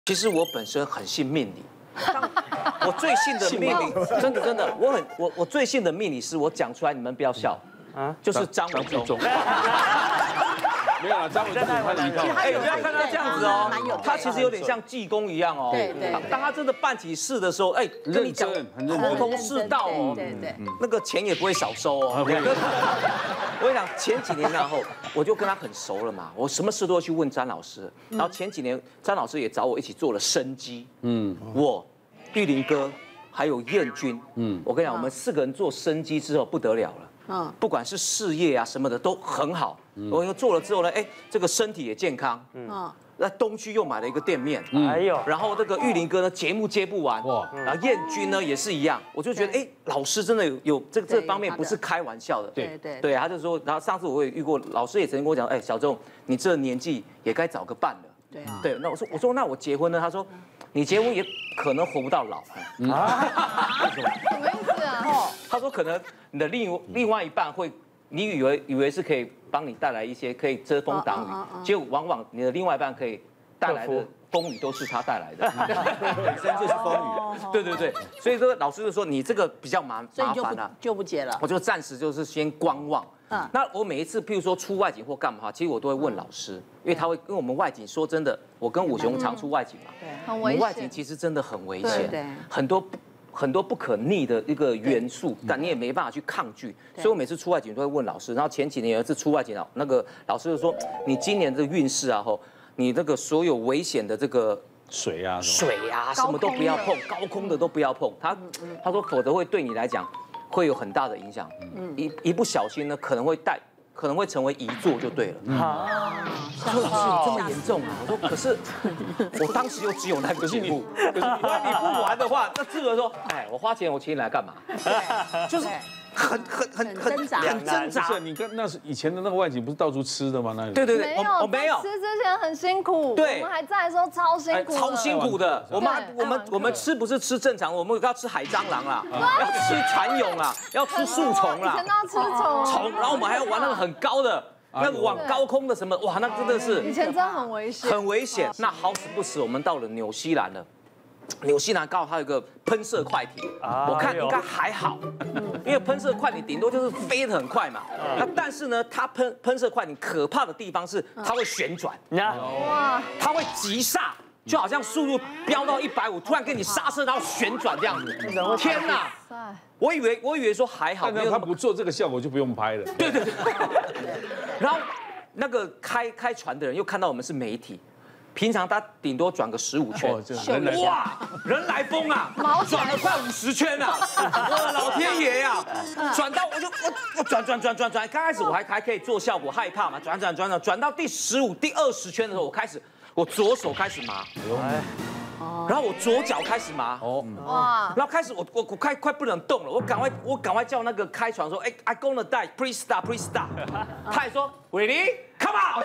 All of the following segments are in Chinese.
其实我本身很信命理，我最信的命理，真的，我最信的命理师，我讲出来你们不要笑啊，就是张伟忠。 没有啊，张伟忠他离开。 哎，不要看他这样子哦，他其实有点像济公一样哦。对。当他真的办起事的时候，哎，跟你讲头头是道哦。对。那个钱也不会少收哦。我跟你讲，前几年然后我就跟他很熟了嘛，我什么事都会去问詹老师。然后前几年詹老师也找我一起做了生机。我、玉林哥还有彦君，我跟你讲，我们4个人做生机之后不得了了。不管是事业啊什么的都很好。我又做了之后呢，哎，这个身体也健康。那东区又买了一个店面。然后这个玉林哥呢，节目接不完。然后彦君呢也是一样，我就觉得哎，老师真的有这方面不是开玩笑的。对，他就说，然后上次我也遇过，老师也曾经跟我讲，哎，小钟，你这年纪也该找个伴了。对，那我说那我结婚呢？他说，你结婚也可能活不到老。 什么意思啊？ 他说可能你的另外一半会，你以为是可以帮你带来一些可以遮风挡雨，结果往往你的另外一半可以带来的风雨都是他带来的，本身就是风雨。对，所以说老师就说你这个比较麻烦啊， 就不结了。 我就暂时就是先观望。那我每一次譬如说出外景或干嘛，其实我都会问老师，因为他会跟我们外景。说真的，我跟武雄常出外景嘛， 很危险。 外景其实真的很危险，很多不可逆的一个元素，但你也没办法去抗拒。所以我每次出外景都会问老师。然后前几年有一次出外景，那个老师就说：“你今年这个运势啊，你这个所有危险的这个水啊什么都不要碰，高空的都不要碰。”他说，否则会对你来讲会有很大的影响。一不小心呢，可能会成为遗作就对了。他说：“老师，有这么严重啊？”我说：“可是我当时又只有那个节目，可是你不玩的话，那这个说，哎，我花钱我请你来干嘛？就是很挣扎。 是你跟那是以前的那个外景，不是到处吃的吗？那里对， 我没有吃之前很辛苦， 对， 我们还在的时候超辛苦的。 我们吃不是吃正常，我们要吃海蟑螂啦，要吃蚕蛹啦，要吃树虫啦， 以前都要吃虫， 然后我们还要玩那个很高的。那个往高空的什么，哇，那真的是以前真的很危险， 很危险。那好死不死，我们到了纽西兰了。纽西兰刚好它有个喷射快艇，我看应该还好，因为喷射快艇顶多就是飞得很快嘛。那但是呢，它喷射快艇可怕的地方是它会旋转，哇，它会急刹。就好像速度飙到150，突然给你刹车，然后旋转这样子。天哪！我以为说还好， 但他不做这个效果就不用拍了。 对。然后那个开船的人又看到我们是媒体，平常他顶多转个15圈，哇，人来疯啊，转了快50圈啊！我的老天爷呀！转到我转，刚开始我还可以做效果，害怕嘛，转到第15、第20圈的时候，我左手开始麻，然后我左脚开始麻，哇，然后开始我快不能动了，我赶快叫那个开船说，哎 ，I gonna die, please stop, please stop。他也说 ，Really? Come on！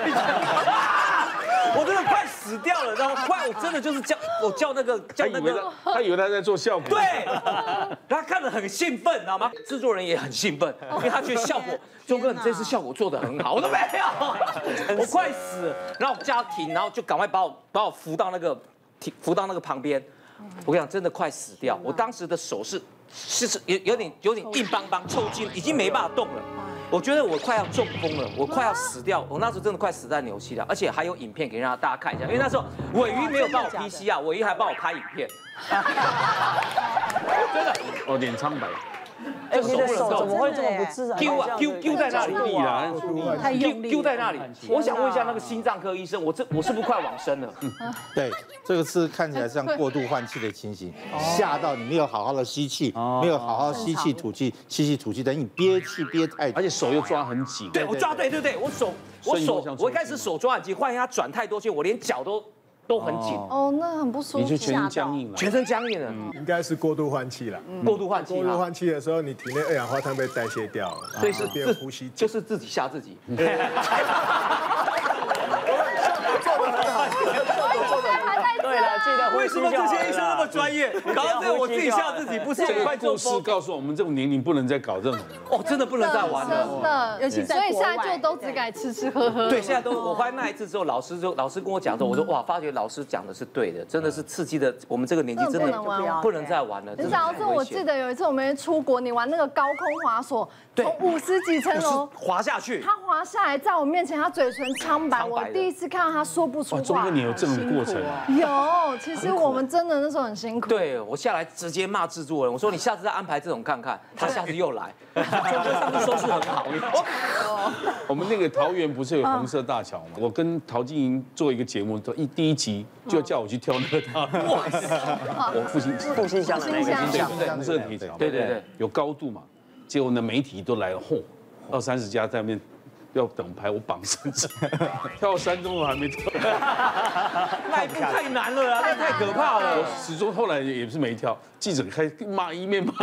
我真的快死掉了，然后我真的就是叫那个， 他以为他在做效果， 对，他看得很兴奋，知道吗？制作人也很兴奋，因为他觉得效果，钟哥你这次效果做得很好，我说没有，我快死了，然后我叫他停，然后就赶快把我扶到那个旁边，我跟你讲，真的快死掉，我当时的手是有点硬邦邦，抽筋，已经没办法动了。我觉得我快要中风了，我快要死掉。我那时候真的快死在纽西兰，而且还有影片给大家看一下。因为那时候尾鱼没有帮我 PCR，尾鱼还帮我拍影片。真的， 哦，脸苍白。 哎，你的手怎么会这么不自然？ 丢在那里， 太用力， 丢在那里。我想问一下那个心脏科医生，我是不是快往生了？ 对，这个是看起来像过度换气的情形，吓到你没有好好的吸气，没有好好吸气吐气，吸气吐气，等于你憋气憋太久， 而且手又抓很紧。 对，我抓对，我手，我一开始手抓很紧，换一下转太多圈，我连脚都很紧哦，那很不舒服， 你就全身僵硬了， 全身僵硬了， 应该是过度换气了。 过度换气的时候，你体内二氧化碳被代谢掉了， 所以是呼吸， 就是自己吓自己。 对了， 记得为什么这些医生那么专业？搞到最后我自己吓自己，不是快中故事告诉我们，这种年龄不能再搞这种。 哦，真的不能再玩了。 真的， 尤其在所以现在就都只改吃吃喝喝。 对，现在都我发现那一次之后，老师跟我讲之后，我说哇，发觉老师讲的是对的，真的是刺激的。我们这个年纪真的不能再玩了。 你想要说，我记得有一次我们出国，你玩那个高空滑索，从50几层楼滑下去， 他滑下来，在我面前，他嘴唇苍白，我第一次看到他说不出话。 钟哥，你有这种过程？ 有，其实我们真的那时候很辛苦。 对我下来直接骂制作人，我说你下次再安排这种看看，他下次又来。钟哥上次收视很好。 我们那个桃园不是有红色大桥吗？我跟陶晶莹做一个节目，第一集就叫我去跳那个大，哇塞！我复兴乡的那个红色铁桥， 对， 有高度嘛。结果呢，媒体都来了，到30家在那边要等拍，我绑绳子，跳山中我还没跳。 那一步太难了啊，那太可怕了。 我始终后来也是没跳，记者骂一面骂。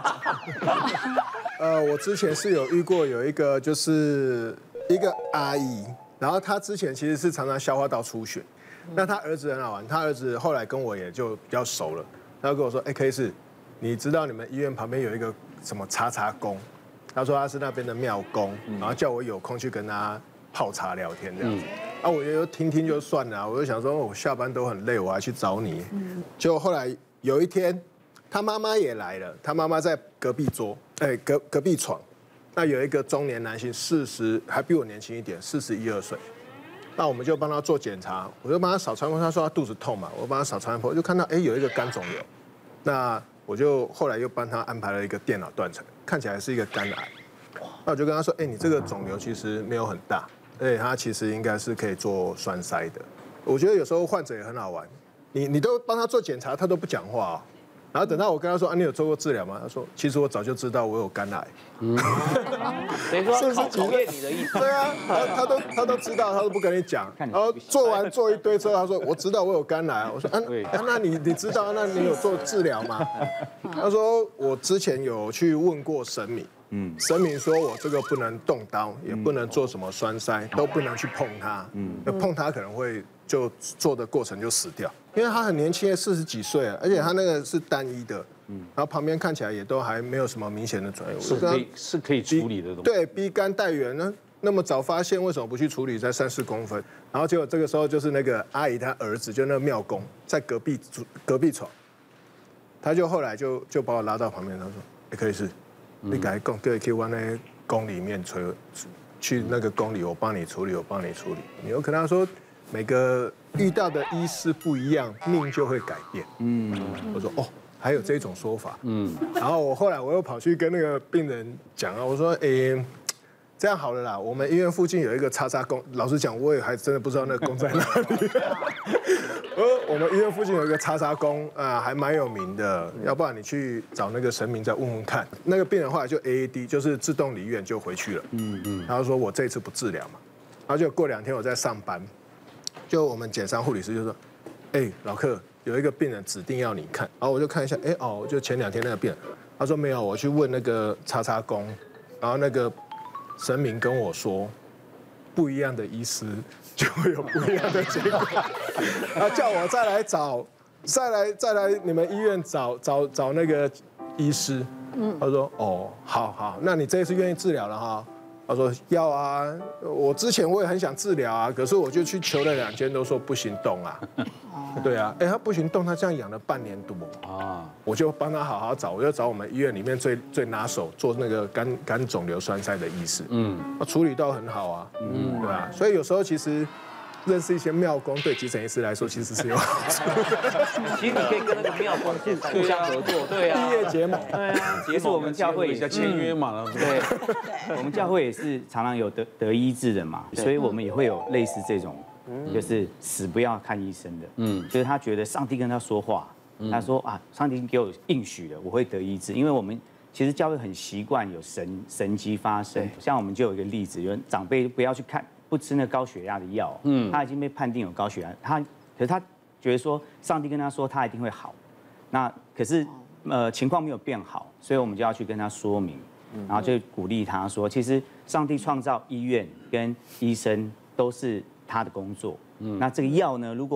我之前是有遇过有一个就是一个阿姨，然后她之前其实是常常消化道出血，那她儿子很好玩，她儿子后来跟我也就比较熟了，他就跟我说，K 是，你知道你们医院旁边有一个什么叉叉宫？他说他是那边的庙公，然后叫我有空去跟他泡茶聊天这样子。啊，我就听听就算了，我就想说我下班都很累，我还去找你。结果后来有一天，他妈妈也来了，他妈妈在隔壁桌，隔壁床，那有一个中年男性，40还比我年轻一点，41、2岁。那我们就帮他做检查，我就帮他扫超音波，他说他肚子痛嘛，我帮他扫超音波，我就看到有一个肝肿瘤，那我就后来又帮他安排了一个电脑断层，看起来是一个肝癌。那我就跟他说，你这个肿瘤其实没有很大，而且它其实应该是可以做栓塞的。我觉得有时候患者也很好玩，你都帮他做检查，他都不讲话然后等到我跟他说，你有做过治疗吗？他说，其实我早就知道我有肝癌。 等于说考验你的意思。 对啊，他都知道，他都不跟你讲。然后做一堆之后，他说我知道我有肝癌。我说那你知道，那你有做治疗吗？他说我之前有去问过神明。神明说我这个不能动刀，也不能做什么栓塞，都不能去碰它。碰它可能会就做的过程就死掉，因为他很年轻，40几岁而且他那个是单一的，然后旁边看起来也都还没有什么明显的转移， 是可以处理的东西。 对，B 肝带源呢，那么早发现为什么不去处理，在3、4公分？然后结果这个时候就是那个阿姨她儿子，就那个庙公在隔壁床，他就后来就把我拉到旁边，他说可以是。你改讲，对，可以往那宫里面去那个宫里，我帮你处理。你有可能说每个遇到的医师不一样，命就会改变。我说还有这种说法。然后后来我又跑去跟那个病人讲我说这样好了啦，我们医院附近有一个叉叉宫，老实讲，我也还真的不知道那个宫在哪里。我们医院附近有一个叉叉宫还蛮有名的，要不然你去找那个神明再问问看。那个病人后来就 AED， 就是自动离院就回去了。然后说我这一次不治疗嘛，然后就过2天我在上班，就我们检伤护理师就说，老克有一个病人指定要你看，然后我就看一下，就前2天那个病人，他说没有，我去问那个叉叉宫，然后那个神明跟我说，不一样的医师就会有不一样的结果，然后叫我再来你们医院找那个医师。他说好，那你这一次愿意治疗了哈？他说要啊，我之前我也很想治疗啊，可是我就去求了2间都说不行动啊。对啊，他不行动，他这样养了半年多我就帮他好好找，我就找我们医院里面最拿手做那个肝肿瘤栓塞的医师，处理到很好啊，对吧？所以有时候其实认识一些庙公，对急诊医师来说其实是有好处的。 其实你可以跟那个庙公互相合作，对啊， 毕业结盟， 对啊， 其实我们教会一下签约嘛， 对，我们教会也是常常有得医治的嘛，所以我们也会有类似这种。就是死不要看医生的，就是他觉得上帝跟他说话，他说上帝给我应许了，我会得医治，因为我们其实教会很习惯有神迹发生，像我们就有一个例子，有长辈不要去不吃那高血压的药，他已经被判定有高血压，可是他觉得说上帝跟他说他一定会好，那可是情况没有变好，所以我们就要去跟他说明，然后就鼓励他说，其实上帝创造医院跟医生都是他的工作，那这个药呢，如果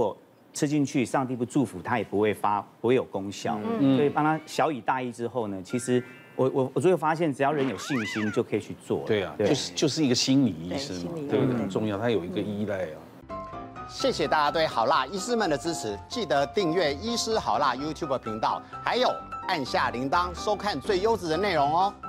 吃进去，上帝不祝福，它也不会有功效。所以帮他小以大义之后呢，其实我最后发现，只要人有信心，就可以去做。 对啊，就是一个心理医师嘛，对，很重要，他有一个依赖啊。 谢谢大家对好辣医师们的支持，记得订阅医师好辣 YouTube 频道，还有按下铃铛收看最优质的内容哦。